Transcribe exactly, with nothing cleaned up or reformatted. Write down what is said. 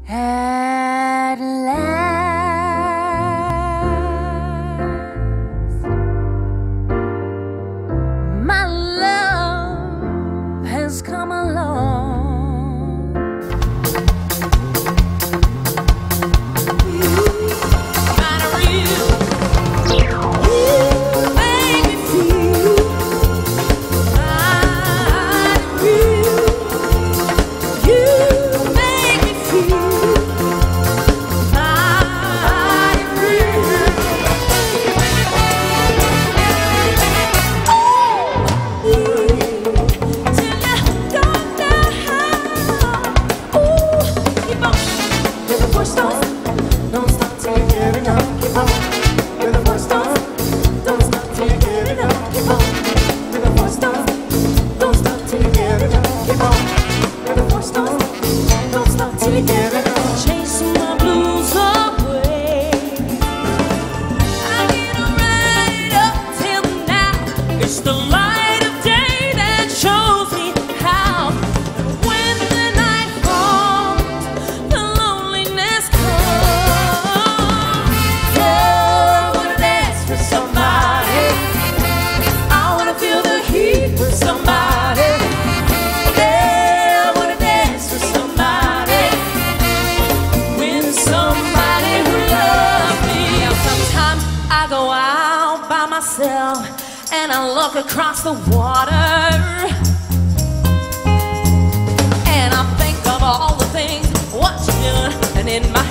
At last, my love has come along. Chasing my blues away, I get right up till now. It's the light of day that shows me how. When the night falls, the loneliness comes. Oh, I wanna dance with somebody. I wanna feel the heat with somebody. And I look across the water, and I think of all the things what you done, and in my